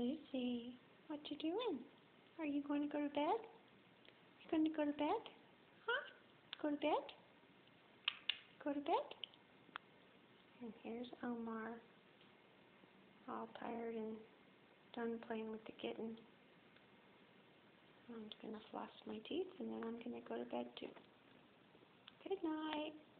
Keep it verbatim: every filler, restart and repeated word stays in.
Lucy, what you doing? Are you going to go to bed? You going to go to bed? Huh? Go to bed? Go to bed? And here's Omar, all tired and done playing with the kitten. I'm going to floss my teeth and then I'm going to go to bed too. Good night.